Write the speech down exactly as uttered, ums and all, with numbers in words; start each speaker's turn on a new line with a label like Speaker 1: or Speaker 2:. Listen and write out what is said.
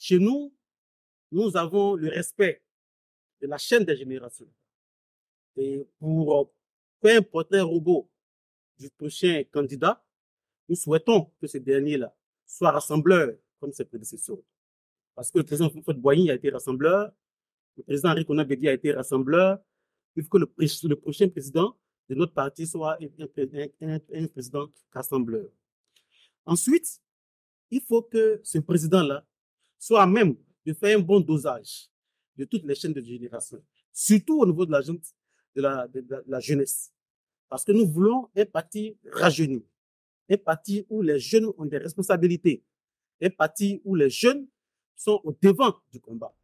Speaker 1: Chez nous, nous avons le respect de la chaîne des générations. Et pour faire un portrait robot du prochain candidat, nous souhaitons que ce dernier-là soit rassembleur comme ses prédécesseurs. Parce que le président Houphouët Boigny a été rassembleur, le président Henri Konan Bédié a été rassembleur. Il faut que le, le prochain président de notre parti soit un, un, un, un président rassembleur. Ensuite, il faut que ce président-là soit à même de faire un bon dosage de toutes les chaînes de génération, surtout au niveau de la, de la, de la, de la jeunesse. Parce que nous voulons un parti rajeuni, un parti où les jeunes ont des responsabilités, un parti où les jeunes sont au devant du combat.